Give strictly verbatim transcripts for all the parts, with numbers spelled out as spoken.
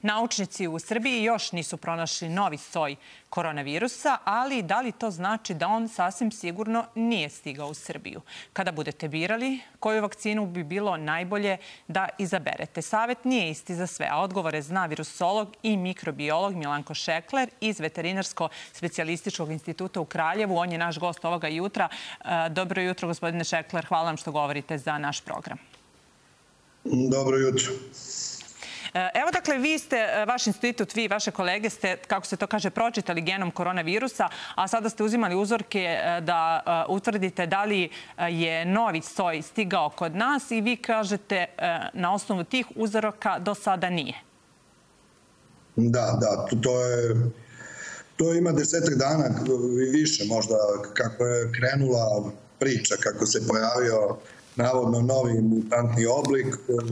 Naučnici u Srbiji još nisu pronašli novi soj koronavirusa, ali da li to znači da on sasvim sigurno nije stigao u Srbiju? Kada budete birali, koju vakcinu bi bilo najbolje da izaberete? Savet nije isti za sve, a odgovore zna virusolog i mikrobiolog Milanko Šekler iz Veterinarsko-specijalističkog instituta u Kraljevu. On je naš gost ovoga jutra. Dobro jutro, gospodine Šekler. Hvala vam što govorite za naš program. Dobro jutro. Evo, dakle, vi ste, vaš institut, vi i vaše kolege ste, kako se to kaže, pročitali genom koronavirusa, a sada ste uzimali uzorke da utvrdite da li je novi soj stigao kod nas i vi kažete na osnovu tih uzoraka do sada nije. Da, da, to je... To ima desetak dana i više možda kako je krenula priča, kako se pojavio navodno novi mutantni oblik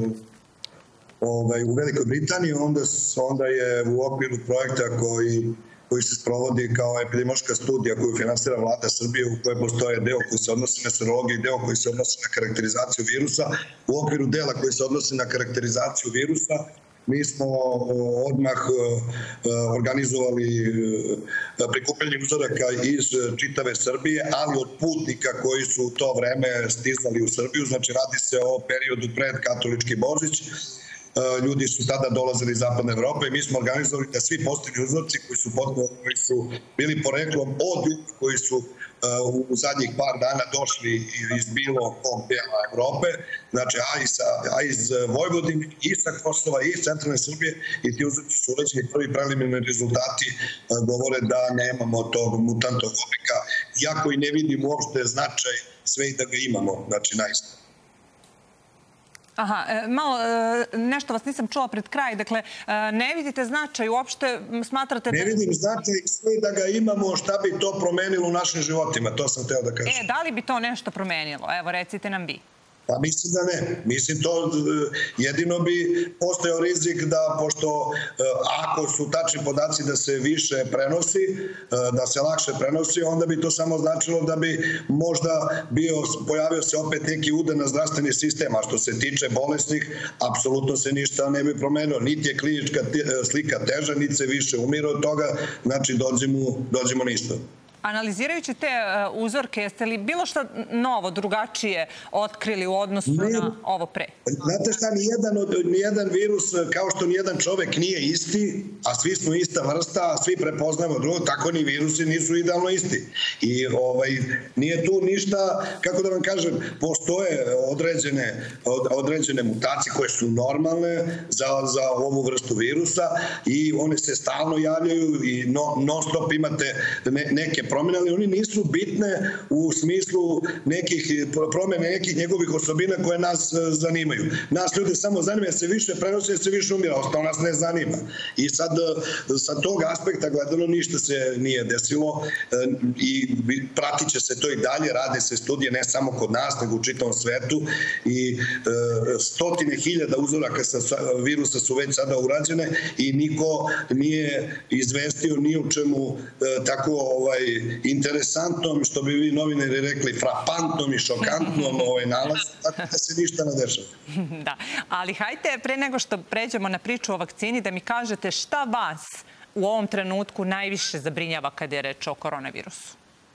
u Velikoj Britaniji. Onda je u okviru projekta koji se sprovodi kao epidemiološka studija koju finansira vlada Srbije, u kojoj postoje deo koji se odnosi na serologiju i deo koji se odnosi na karakterizaciju virusa. U okviru dela koji se odnosi na karakterizaciju virusa mi smo odmah organizovali prikupljanje uzoraka iz čitave Srbije, ali od putnika koji su u to vreme stizali u Srbiju. Znači, radi se o periodu pred katolički Božić. Ljudi su tada dolazili iz zapadne Evrope i mi smo organizovali da svi postigli uzorci koji su, koji su bili poreklom od ljudi koji su u zadnjih par dana došli iz bilo kog dela Evrope, znači a iz Vojvodine, i sa Kosova, i iz centralne Srbije, i ti uzorci su urađeni. Prvi preliminarni rezultati govore da nemamo tog mutantnog oblika, iako i ne vidim uopšte značaj sve i da ga imamo, znači naista. Aha, malo, nešto vas nisam čula pred kraj. Dakle, ne vidite značaj, uopšte smatrate da... Ne vidim značaj sve da ga imamo, šta bi to promenilo u našim životima, to sam teo da kažem. E, da li bi to nešto promenilo? Evo, recite nam vi. Pa mislim da ne. Mislim to jedino bi postojao rizik da, pošto ako su tačni podaci da se više prenosi, da se lakše prenosi, onda bi to samo značilo da bi možda bio, pojavio se opet neki udar na zdravstveni sistem, a što se tiče bolesnih, apsolutno se ništa ne bi promenilo. Niti je klinička slika teža, niti se više umire od toga, znači dođemo ništa. Analizirajući te uzorke, jeste li bilo što novo, drugačije otkrili u odnosu na ovo pre? Znate šta, nijedan virus, kao što nijedan čovek nije isti, a svi smo ista vrsta, a svi prepoznamo drugo, tako ni virusi nisu idealno isti. I nije tu ništa, kako da vam kažem, postoje određene mutacije koje su normalne za ovu vrstu virusa i one se stalno javljaju i non stop imate neke promjene, ali oni nisu bitne u smislu nekih promjene, nekih njegovih osobina koje nas zanimaju. Nas ljude samo zanima jer se više prenosi, jer se više umira, ostalo nas ne zanima. I sad sa tog aspekta gledano ništa se nije desilo i pratit će se to i dalje, rade se studije ne samo kod nas, nego u čitavom svetu i stotine hiljada uzoraka virusa su već sada urađene i niko nije izvestio ni u čemu tako ovaj interesantnom, što bi vi novinari rekli, frapantnom i šokantnom ovaj nalaz, tako da se ništa ne dešava. Da, ali hajte, pre nego što pređemo na priču o vakcini, da mi kažete šta vas u ovom trenutku najviše zabrinjava kada je reč o koronavirusu?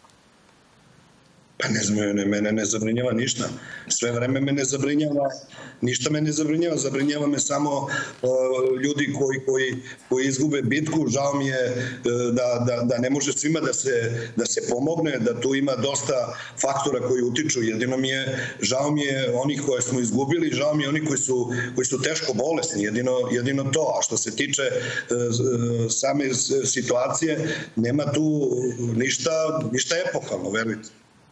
Pa ne znam, mene ne zabrinjava ništa. Sve vreme me ne zabrinjava, ništa me ne zabrinjava. Zabrinjava me samo ljudi koji izgube bitku. Žao mi je da ne može svima da se pomogne, da tu ima dosta faktora koji utiču. Jedino mi je, žao mi je onih koje smo izgubili, žao mi je onih koji su teško bolesni. Jedino to. A što se tiče same situacije, nema tu ništa epohalno, verujte.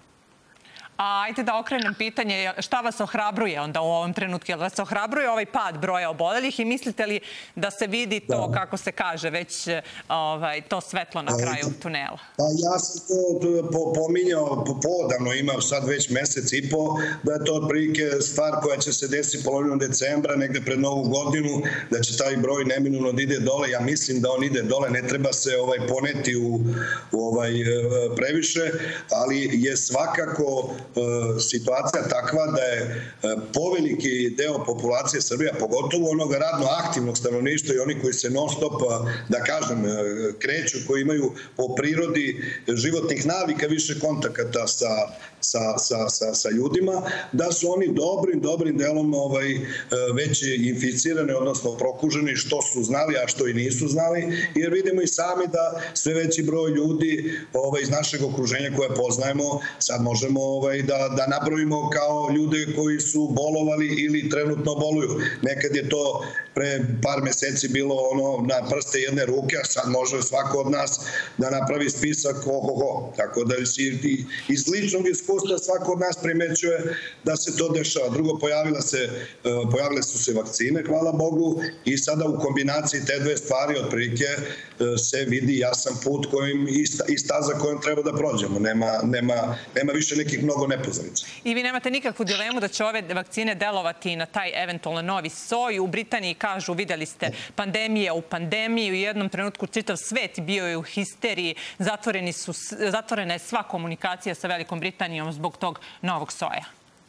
A ajte da okrenem pitanje, šta vas ohrabruje onda u ovom trenutku? Jel vas ohrabruje ovaj pad broja obolelih i mislite li da se vidi to, kako se kaže, već to svetlo na kraju tunela? Pa ja sam to pominjao podavno, imam sad već mesec i po, da je to otprilike stvar koja će se desiti polovinom decembra, negde pred novu godinu, da će taj broj neminovno da ide dole. Ja mislim da on ide dole, ne treba se poneti u previše, ali je svakako situacija takva da je poveliki deo populacije Srbije, pogotovo onog radno aktivnog stanovništva i oni koji se non stop, da kažem, kreću, koji imaju po prirodi životnih navika više kontakata sa, sa, sa, sa, sa ljudima, da su oni dobrim, dobrim delom ovaj, već inficirani, odnosno prokuženi, što su znali, a što i nisu znali, jer vidimo i sami da sve veći broj ljudi ovaj, iz našeg okruženja koje poznajemo, sad možemo ovaj, da, da nabrojimo kao ljude koji su bolovali ili trenutno boluju. Nekad je to pre par meseci bilo ono na prste jedne ruke, a sad može svako od nas da napravi spisak ohoho. Tako da iz ličnog iskustva svako od nas primećuje da se to dešava. Drugo, pojavila se, pojavile su se vakcine, hvala Bogu, i sada u kombinaciji te dve stvari otprilike se vidi jasan put kojim, i staza kojom treba da prođemo. Nema, nema, nema više nekih mnogo nepoznanica. I vi nemate nikakvu dilemu da će ove vakcine delovati na taj eventualno novi soj. U Britaniji kažu, videli ste, pandemija u pandemiji, u jednom trenutku čitav svet bio je u histeriji, zatvoreni su, zatvorena je sva komunikacija sa Velikom Britanijom zbog tog novog soja.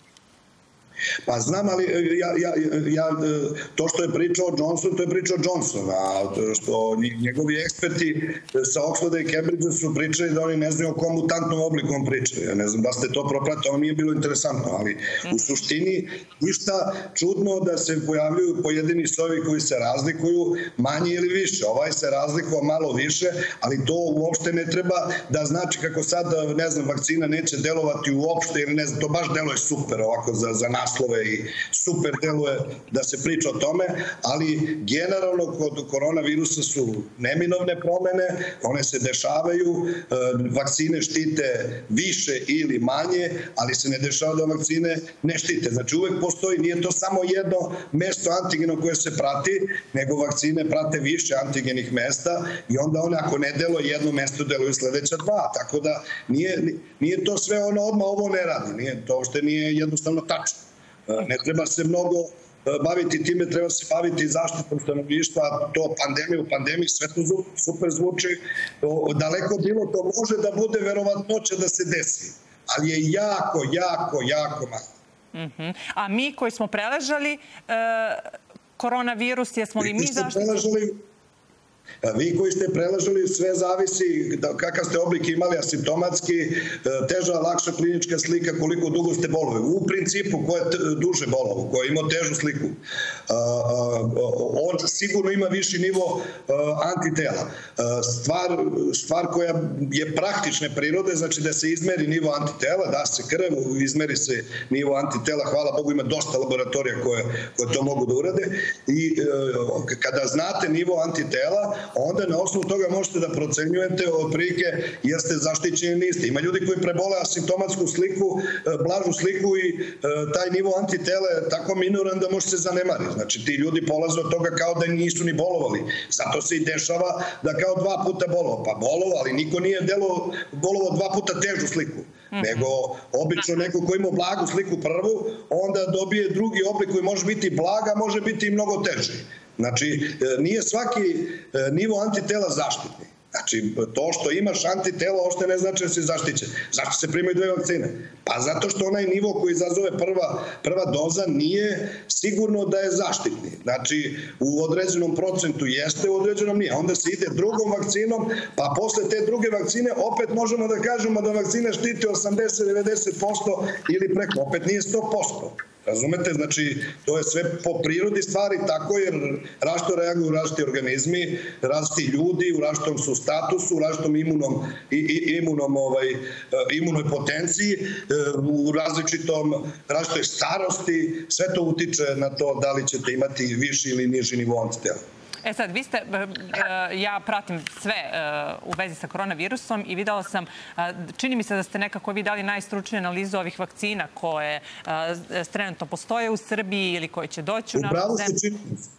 Pa znam, ali ja, ja, ja, to što je pričao Johnson, to je pričao Johnson, a što njegovi eksperti sa Oxforda i Cambridgea su pričali da oni ne znaju o kom mutantnom obliku on pričaju. Ja ne znam da ste to propratili, ovo nije bilo interesantno, ali u suštini ništa čudno da se pojavljuju pojedini sojevi koji se razlikuju manje ili više. Ovaj se razlikuje malo više, ali to uopšte ne treba da znači kako sad, ne znam, vakcina neće delovati uopšte ili ne znam, to baš deluje super ovako za, za nas naslove i super deluje da se priča o tome, ali generalno kod koronavirusa su neminovne promene, one se dešavaju, vakcine štite više ili manje, ali se ne dešava da vakcine ne štite. Znači uvek postoji, nije to samo jedno mesto antigeno koje se prati, nego vakcine prate više antigenih mesta i onda one ako ne deluje jedno mesto, deluju sledeća dva. Tako da nije, nije to sve ono odmah ovo ne radi, nije, to što nije jednostavno tačno. Ne treba se mnogo baviti time, treba se baviti zaštitom stanovništva, to pandemija u pandemiji, sve to super zvuči. Daleko bilo to može da bude verovatnoća da se desi, ali je jako, jako, jako malo. A mi koji smo preležali koronavirus, jesmo li mi zaštićeni? Vi koji ste prelažali, sve zavisi kakav ste oblik imali, asimptomatski, teža, lakša klinička slika, koliko dugo ste bolovali. U principu, ko je duže bolovo, ko je imao težu sliku, on sigurno ima viši nivo antitela. Stvar, stvar koja je praktične prirode, znači da se izmeri nivo antitela, da se krv, izmeri se nivo antitela, hvala Bogu, ima dosta laboratorija koje, koje to mogu da urade. I kada znate nivo antitela, onda na osnovu toga možete da procenjujete otprilike jeste zaštićeni niste. Ima ljudi koji prebole asimptomatsku sliku, blažu sliku i taj nivo antitela je tako minoran da može se zanemari. Znači ti ljudi polaze od toga kao da nisu ni bolovali. Zato se i dešava da kao dva puta bolovo. Pa bolovo, ali niko nije delo, bolovo dva puta težu sliku. Nego obično neko ko ima blagu sliku prvu, onda dobije drugi oblik koji može biti blaga, može biti i mnogo teži. Znači, nije svaki nivo antitela zaštitni. Znači, to što imaš antitela ošte ne znači da si zaštićen. Zašto se primaju dve vakcine? Pa zato što onaj nivo koji izazove prva, prva doza nije sigurno da je zaštitni. Znači, u određenom procentu jeste, u određenom nije. Onda se ide drugom vakcinom, pa posle te druge vakcine opet možemo da kažemo da vakcine štite osamdeset do devedeset posto ili preko. Opet nije sto posto. Razumete? Znači, to je sve po prirodi stvari tako jer različito reaguju različiti organizmi, različiti ljudi, u različitom su statusu, u različitom imunom, imunom, ovaj, imunoj potenciji, u različitom, različitoj starosti. Sve to utiče na to da li ćete imati viši ili niži nivo antitela. E sad, vi ste, ja pratim sve u vezi sa koronavirusom i videla sam, čini mi se da ste nekako vi dali najstručnije analizu ovih vakcina koje trenutno postoje u Srbiji ili koje će doći u našu zemlju. Upravo ste čini.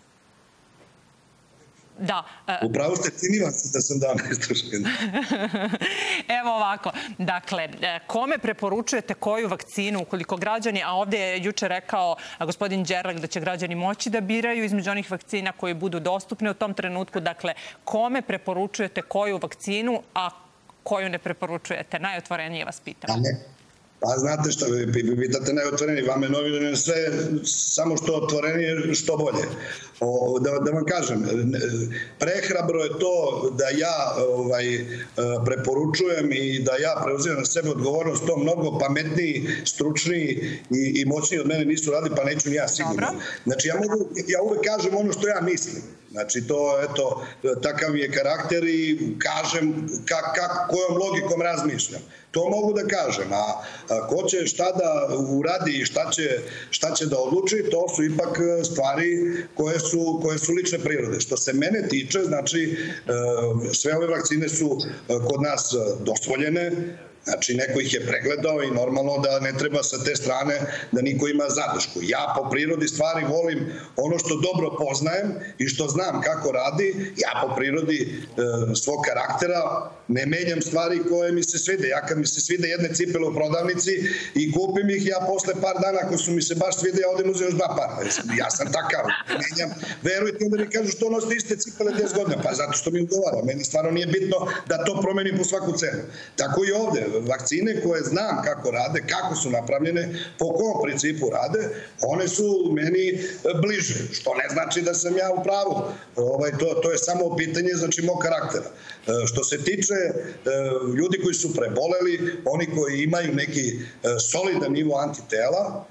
Da. Upravo ste čini vas da sam dao najstručnije. Evo ovako, dakle, kome preporučujete koju vakcinu ukoliko građani, a ovdje je juče rekao gospodin Đerlek da će građani moći da biraju između onih vakcina koje budu dostupne u tom trenutku, dakle, kome preporučujete koju vakcinu, a koju ne preporučujete? Najotvorenije vas pitam. Pa znate šta, vi pitate najotvoreniji, vama je novinarno sve samo što otvorenije, što bolje. O, da, da vam kažem, prehrabro je to da ja ovaj, preporučujem i da ja preuzimam na sebe odgovornost, to mnogo pametniji, stručniji i, i moćniji od mene nisu radili, pa neću ni ja sigurno. Znači ja, mogu, ja uvek kažem ono što ja mislim. Znači, to, eto, takav je karakter i kažem ka, ka, kojom logikom razmišljam. To mogu da kažem, a, a ko će šta da uradi i šta će, šta će da odluči, to su ipak stvari koje su, koje su lične prirode. Što se mene tiče, znači, sve ove vakcine su kod nas dozvoljene. Znači, neko ih je pregledao i normalno da ne treba sa te strane da niko ima zadršku. Ja po prirodi stvari volim ono što dobro poznajem i što znam kako radi. Ja po prirodi e, svog karaktera ne menjam stvari koje mi se svide. Ja kad mi se svide jedne cipele u prodavnici i kupim ih, ja posle par dana ako su mi se baš svide, ja odem uzem još dva para. Ja sam takav, menjam. Verujte onda mi kažu što nosite iste cipele deset godina. Pa zato što mi odgovara. Meni stvarno nije bitno da to promenim po svaku cenu. Tako i ovde. Vakcine koje znam kako rade, kako su napravljene, po kom principu rade, one su meni bliže, što ne znači da sam ja u pravu. Ovaj, to, to je samo pitanje, znači, mog karaktera. Što se tiče ljudi koji su preboleli, oni koji imaju neki solidan nivo antitela,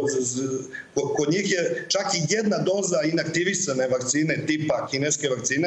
kod njih je čak i jedna doza inaktivisane vakcine tipa kineske vakcine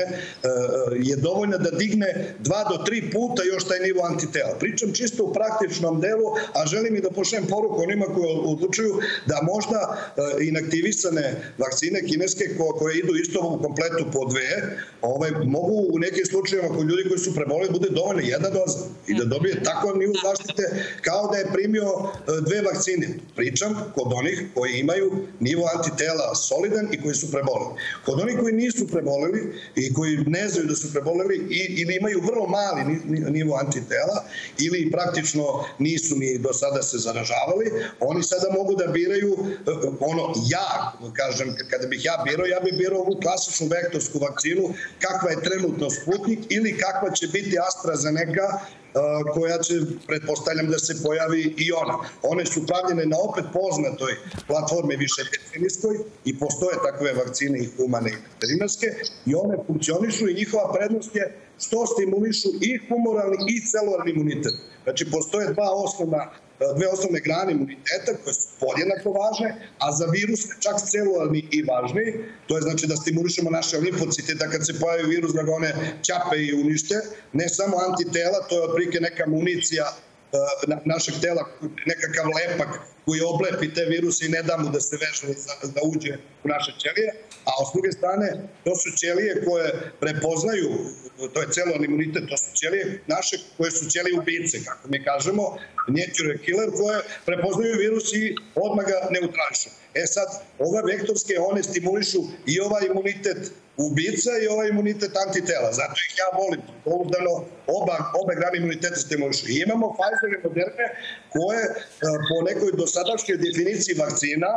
je dovoljna da digne dva do tri puta još taj nivo antitela. Pričam čisto u praktičnom delu, a želim i da pošaljem poruku onima koji odlučuju da možda inaktivisane vakcine kineske koje idu isto u kompletu po dve, ovaj, mogu u nekim slučajevima kod ljudi koji su preboleli bude dovoljna jedna doza i da dobije takav nivo zaštite kao da je primio dve vakcine. Pričam kod onih koji imaju nivo antitela solidan i koji su preboleli. Kod onih koji nisu preboleli i koji ne znaju da su preboleli ili imaju vrlo mali nivo antitela ili praktično nisu ni do sada se zaražavali, oni sada mogu da biraju ono, ja, kažem, kada bih ja birao, ja bih birao ovu klasičnu vektorsku vakcinu, kakva je trenutno Sputnik ili kakva će biti AstraZeneca, koja će, pretpostavljam da se pojavi i ona. One su pravljene na opet poznatoj platformi višedecenijskoj i postoje takve vakcine i humane i veterinarske i one funkcionišu i njihova prednost je što stimulišu i humoralni i celularni imunitet. Znači, postoje dva osnovna dve osnovne grane imuniteta koje su podjednako važne, a za virus čak celularni i važniji. To je znači da stimulišemo naše limfocite da kad se pojavi virus da ga one ćape i unište. Ne samo antitela, to je otprilike neka municija našeg tela, nekakav lepak koji oblepi te viruse i ne da mu da se veže da uđe u naše ćelije, a s druge strane to su ćelije koje prepoznaju, to je celularni imunitet, to su ćelije naše koje su ćelije ubice, kako mi kažemo, natural killer, koje prepoznaju virus i odmah ga neutrališu. E sad, ove vektorske, one stimulišu i ovaj imunitet ubica i ovaj imunitet antitela. Zato ih ja volim. Pouzdano oba, obe grane imuniteta stimulišu. I imamo Pfizer i Moderna koje po nekoj dosadašnjoj definiciji vakcina,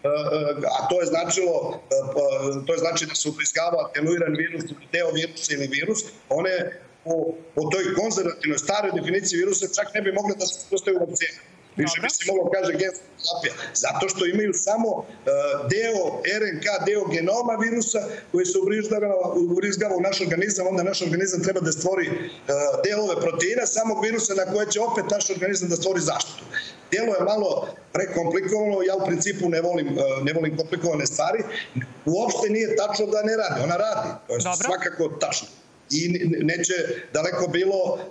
a to je značilo, to je znači da se ubrizgava atenuiran virus, deo virusa ili virus, one po, po toj konzervativnoj staroj definiciji virusa čak ne bi mogle da se postaju vakcine. Više bi se moglo kaže genska terapija. Zato što imaju samo deo er en ka, deo genoma virusa koji se ubrizgava u naš organizam, onda naš organizam treba da stvori delove proteina samog virusa na koje će opet naš organizam da stvori zaštitu. Delo je malo prekomplikovano, ja u principu ne volim, ne volim komplikovane stvari. Uopšte nije tačno da ne radi, ona radi. To je svakako tačno. I neće daleko bilo,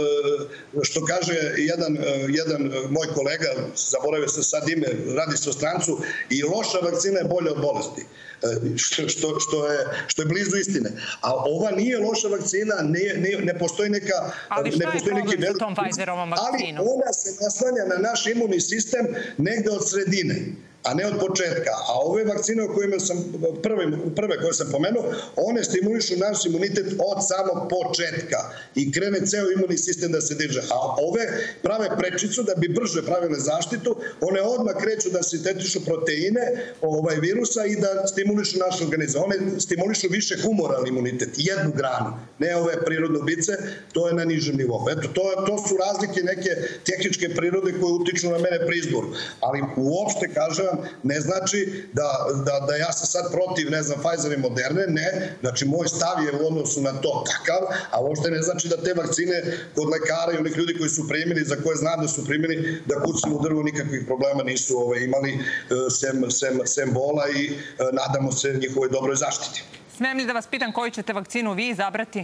što kaže jedan, jedan moj kolega, zaboravio sam sad ime, radi se o strancu, i loša vakcina je bolja od bolesti, što, što, je, što je blizu istine. A ova nije loša vakcina, ne, ne, ne postoji neka... Ali što je problem sa tom Pfizerovom vakcinom? Ali ona se naslanja na naš imunni sistem negde od sredine. a ne od početka. A ove vakcine o kojima sam prve, prve koje sam pomenuo, one stimulišu naš imunitet od samog početka i krene ceo imunni sistem da se diže. A ove prave prečicu da bi brže pravile zaštitu, one odmah kreću da sintetišu proteine ovaj, virusa i da stimulišu naš organizam. One stimulišu više humoralni imunitet, jednu granu, ne ove prirodne ubice, to je na nižem nivou. Eto, to, to su razlike neke tehničke prirode koje utiču na mene pri izboru. Ali uopšte, kažem vam, ne znači da, da, da ja sam sad protiv, ne znam, Pfizer i Moderne, ne. Znači, moj stav je u odnosu na to takav, a uopšte ne znači da te vakcine kod lekara i onih ljudi koji su primili, za koje znam da su primili, da kucaju u drvo, nikakvih problema nisu ovaj, imali sem, sem, sem bola i nadamo se njihovoj dobroj zaštiti. Smijem li da vas pitam koju ćete vakcinu vi izabrati?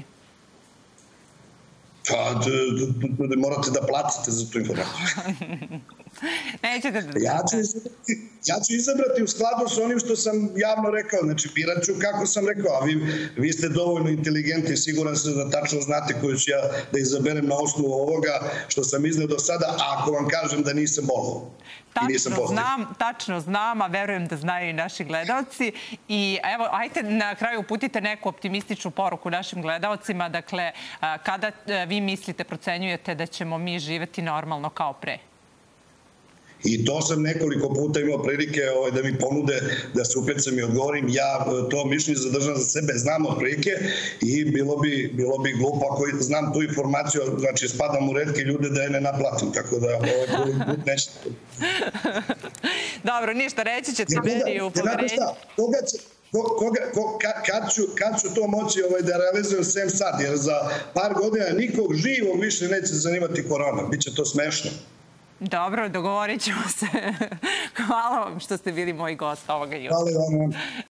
Pa, morate da platite za tu informaciju. Nećete da... Ja ću, izabrati, ja ću izabrati u skladu sa onim što sam javno rekao. Znači, birat ću kako sam rekao, a vi, vi ste dovoljno inteligentni, siguran sam da tačno znate koju ću ja da izaberem na osnovu ovoga što sam izneo do sada, ako vam kažem da nisam bolao. Tačno znam, tačno znam, a verujem da znaju i naši gledalci. I evo, ajte na kraju uputite neku optimističnu poruku našim gledalcima. Dakle, kada vi mislite, procenjujete da ćemo mi živeti normalno kao pre? I to sam nekoliko puta imao prilike ovaj, da mi ponude da se upecam i odgovorim. Ja to mišljenje zadržam za sebe, znam od prilike i bilo bi, bilo bi glupo ako znam tu informaciju, znači spadam u retke ljude da je ne naplatim, tako da ovaj, nešto. Dobro, ništa, reći ćete meni u poverenju. Koga će... Koga, ko, kad, ću, kad ću to moći ovaj, da realizujem sem sad, jer za par godina nikog živog više neće zanimati korona. Biće to smešno. Dobro, dogovorit ćemo se. Hvala vam što ste bili moj gost ovoga jutra. Hvala vam.